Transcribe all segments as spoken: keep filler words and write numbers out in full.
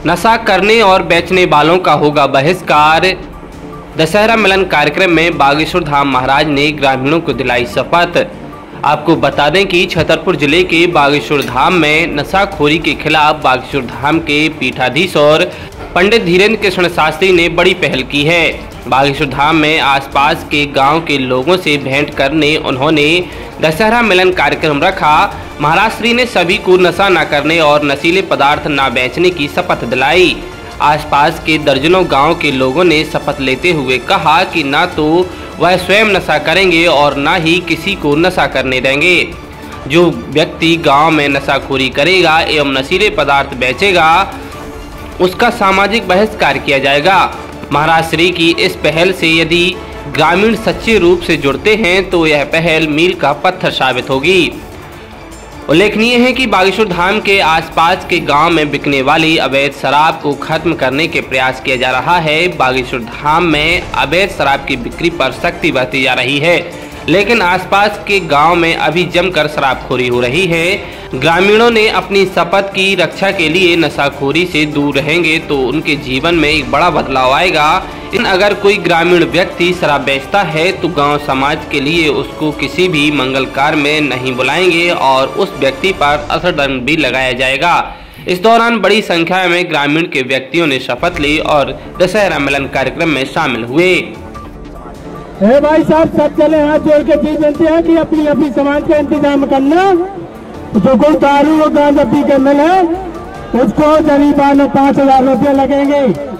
नशा करने और बेचने वालों का होगा बहिष्कार। दशहरा मिलन कार्यक्रम में बागेश्वर धाम महाराज ने ग्रामीणों को दिलाई शपथ। आपको बता दें कि छतरपुर जिले के बागेश्वर धाम में नशाखोरी के खिलाफ बागेश्वर धाम के पीठाधीश और पंडित धीरेन्द्र कृष्ण शास्त्री ने बड़ी पहल की है। बागेश्वर धाम में आसपास के गांव के लोगों से भेंट करने उन्होंने दशहरा मिलन कार्यक्रम रखा। महाराज श्री ने सभी को नशा न करने और नशीले पदार्थ न बेचने की शपथ दिलाई। आसपास के दर्जनों गांव के लोगों ने शपथ लेते हुए कहा कि न तो वह स्वयं नशा करेंगे और न ही किसी को नशा करने देंगे। जो व्यक्ति गांव में नशाखोरी करेगा एवं नशीले पदार्थ बेचेगा उसका सामाजिक बहिष्कार किया जाएगा। महाराज श्री की इस पहल से यदि ग्रामीण सच्चे रूप से जुड़ते हैं तो यह पहल मील का पत्थर साबित होगी। उल्लेखनीय है कि बागेश्वर धाम के आसपास के गांव में बिकने वाली अवैध शराब को खत्म करने के प्रयास किया जा रहा है। बागेश्वर धाम में अवैध शराब की बिक्री पर सख्ती बरती जा रही है, लेकिन आसपास के गांव में अभी जमकर शराबखोरी हो रही है। ग्रामीणों ने अपनी शपथ की रक्षा के लिए नशाखोरी से दूर रहेंगे तो उनके जीवन में एक बड़ा बदलाव आएगा। लेकिन अगर कोई ग्रामीण व्यक्ति शराब बेचता है तो गांव समाज के लिए उसको किसी भी मंगल कार्य में नहीं बुलाएंगे और उस व्यक्ति पर अर्थदंड भी लगाया जाएगा। इस दौरान बड़ी संख्या में ग्रामीण के व्यक्तियों ने शपथ ली और दशहरा मिलन कार्यक्रम में शामिल हुए। ए भाई साहब, सब चले हाथ जोड़ के चीज बनती है कि अपनी अपनी समाज का इंतजाम करना। जो कोई दारू और गांजा पी के मिले उसको जरीमाना पाँच हजार रुपये लगेंगे।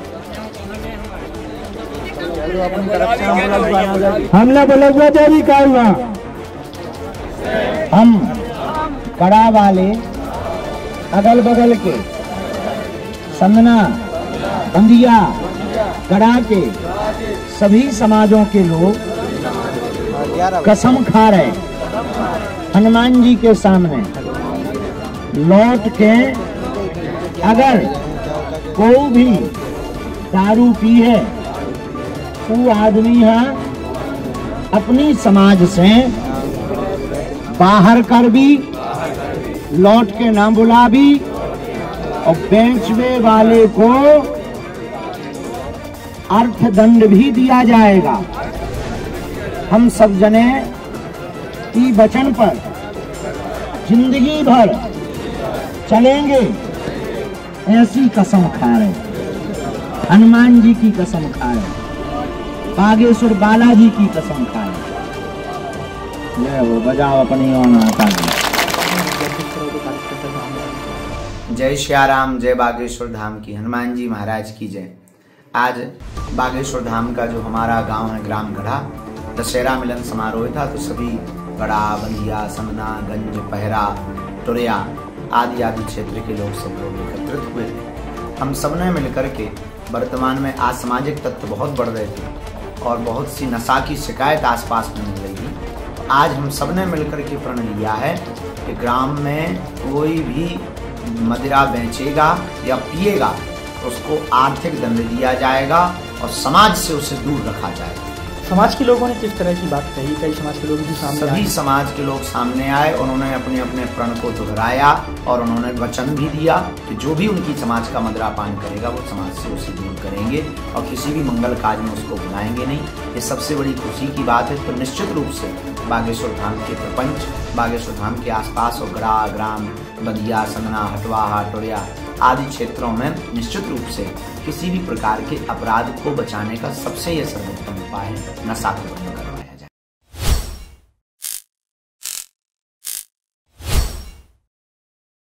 हमने बोले हुए देवी का हुआ हम कड़ा वाले अगल बगल के संगना बंदिया कड़ा के सभी समाजों के लोग कसम खा रहे हनुमान जी के सामने लौट के, अगर कोई भी दारू पी है वो आदमी है अपनी समाज से बाहर कर भी लौट के ना बुला भी, और बेचने वाले को अर्थदंड भी दिया जाएगा। हम सब जने की वचन पर जिंदगी भर चलेंगे, ऐसी कसम खा रहे हनुमान जी की कसम खा रहे, बागेश्वर बालाजी की कसम खा रहे। ले वो बजाओ अपनी ओर आता है। जय श्री राम, जय बागेश्वर धाम की, हनुमान जी महाराज की जय। आज बागेश्वर धाम का जो हमारा गांव है ग्राम गढ़ा, दशहरा मिलन समारोह था तो सभी गढ़ा, बंदिया, संगना, गंज, पहरा, टुरिया आदि आदि क्षेत्र के लोग सब लोग एकत्रित हुए थे। हम सब ने मिलकर के वर्तमान में असामाजिक तत्व बहुत बढ़ रहे थे और बहुत सी नशा की शिकायत आसपास में मिल रही थी। आज हम सब ने मिलकर के प्रण लिया है कि ग्राम में कोई भी मदिरा बेचेगा या पिएगा उसको आर्थिक दंड दिया जाएगा और समाज से उसे दूर रखा जाएगा। समाज के लोगों ने किस तरह की बात कही? कई समाज के लोग भी सामने आए। सभी समाज के लोग सामने आए, उन्होंने अपने अपने प्रण को दोहराया और उन्होंने वचन भी दिया कि जो भी उनकी समाज का मदिरापान करेगा वो समाज से उसे दूर करेंगे और किसी भी मंगल कार्य में उसको बुलाएंगे नहीं। ये सबसे बड़ी खुशी की बात है। तो निश्चित रूप से बागेश्वर धाम के प्रपंच, बागेश्वर धाम के आसपास और गढ़ा, ग्राम, बदिया, संगना, हटवाहा, टोरिया आदि क्षेत्रों में निश्चित रूप से किसी भी प्रकार के अपराध को बचाने का सबसे यह सर्वोत्तम उपाय है नशा को बंद करना।